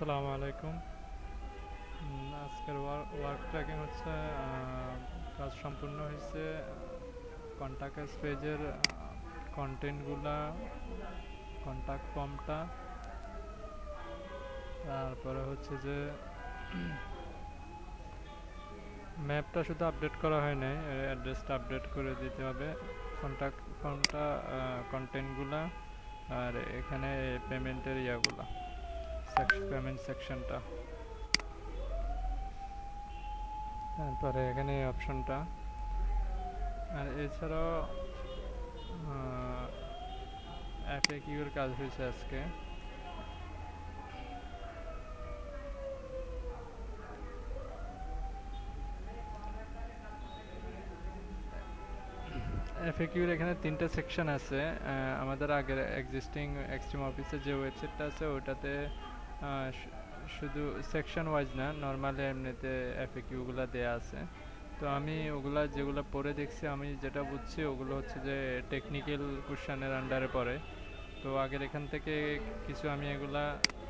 আসসালামু আলাইকুম। আজকের ওয়ার্ক ট্র্যাকিং হচ্ছে কাজ সম্পূর্ণ হয়েছে। কন্ট্যাক্ট পেজের কন্টেন্টগুলা, কন্ট্যাক্ট ফর্মটা, তারপরে হচ্ছে যে ম্যাপটা শুধু আপডেট করা হয় নাই, অ্যাড্রেসটা আপডেট করে দিতে হবে। কন্ট্যাক্ট ফর্মটা, কন্টেন্টগুলা, আর এখানে পেমেন্টের ইয়াগুলা, পেমেন্ট সেকশনটা, তারপরে এখানে অপশনটা। আর এছাড়াও এফএকিউর কাজ হয়েছে আজকে। এফএকিউর এখানে তিনটা সেকশন আছে। আমাদের আগের এক্সিস্টিং এক্সট্রিম অফিসের যে ওয়েবসাইটটা আছে ওটাতে শুধু সেকশন ওয়াইজ না, নর্মালি এমনিতে এফএকিউগুলো দেয়া আছে। তো আমি ওগুলা যেগুলো পড়ে দেখছি, আমি যেটা বুঝছি ওগুলো হচ্ছে যে টেকনিক্যাল কোশ্চেনের আন্ডারে পড়ে। তো আগের এখান থেকে কিছু আমি এগুলা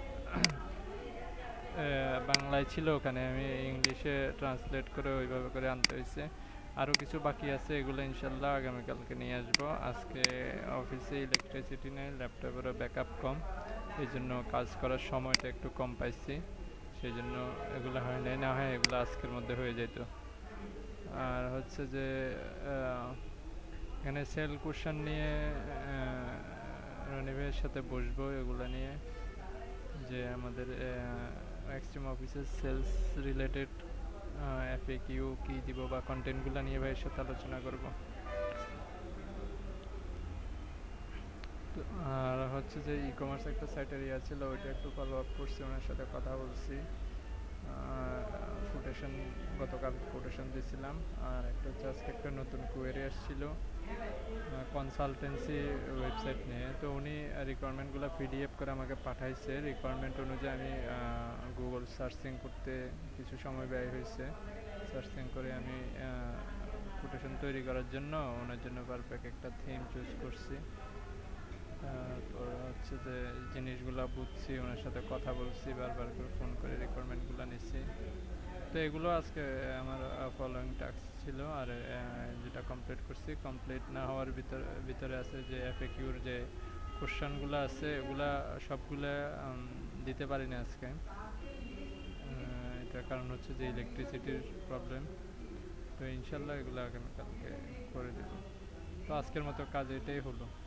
বাংলায় ছিল, ওখানে আমি ইংলিশে ট্রান্সলেট করে ওইভাবে করে আনতে হয়েছে। আরও কিছু বাকি আছে, এগুলো ইনশাল্লাহ আগামীকালকে নিয়ে আসবো। আজকে অফিসে ইলেকট্রিসিটি নেই, ল্যাপটপেরও ব্যাকআপ কম, এই জন্য কাজ করার সময়টা একটু কম পাইছি, সেই জন্য এগুলো হয় নাই। না হয় এগুলো আজকের মধ্যে হয়ে যেত। আর হচ্ছে যে এখানে সেল কোশ্চেন নিয়ে রনি ভাইয়ের সাথে বসবো, এগুলো নিয়ে যে আমাদের এক্সট্রিম অফিসের সেলস রিলেটেড এফএকিউ কি দিব বা কন্টেন্টগুলো নিয়ে ভাইয়ের সাথে আলোচনা করব। আর হচ্ছে যে ই কমার্স একটা সাইটের ইয়া ছিল, ওইটা একটু ফলো আপ করছি, ওনার সাথে কথা বলছি। কোটেশন, গতকাল কোটেশন দিয়েছিলাম। আর একটা হচ্ছে আজকে একটা নতুন কোয়েরি আসছিল কনসালটেন্সি ওয়েবসাইট নিয়ে। তো উনি রিকোয়ারমেন্টগুলো পিডিএফ করে আমাকে পাঠাইছে। রিকোয়ারমেন্ট অনুযায়ী আমি গুগল সার্চিং করতে কিছু সময় ব্যয় হয়েছে। সার্চিং করে আমি কোটেশন তৈরি করার জন্য ওনার জন্য পারফেক্ট একটা থিম চুজ করছি। তারপর হচ্ছে যে জিনিসগুলো বুঝছি, ওনার সাথে কথা বলছি, বারবার করে ফোন করে রিকোয়ারমেন্টগুলো নিচ্ছি। তো এগুলো আজকে আমার ফলোয়িং টাস্ক ছিল। আর যেটা কমপ্লিট করছি, কমপ্লিট না হওয়ার ভিতরে আছে যে এফএকিউর যে কোশ্চেনগুলো আছে, এগুলা সবগুলো দিতে পারিনি আজকে। এটার কারণ হচ্ছে যে ইলেকট্রিসিটির প্রবলেম। তো ইনশাল্লাহ এগুলো আগামীকালকে করে দেব। তো আজকের মতো কাজ এটাই হলো।